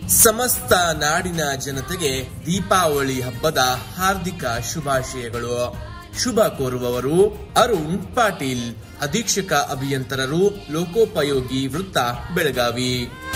ಸಮಸ್ತ ನಾಡಿನ ಜನತೆಗೆ ದೀಪಾವಳಿ ಹಬ್ಬದ ಹಾರ್ದಿಕ ಶುಭಾಶಯಗಳು. ಶುಭ ಕೋರುವವರು ಅರುಣ್ ಪಾಟೀಲ್, ಅಧೀಕ್ಷಕ ಅಭಿಯಂತರರು, ಲೋಕೋಪಯೋಗಿ ವೃತ್ತ, ಬೆಳಗಾವಿ.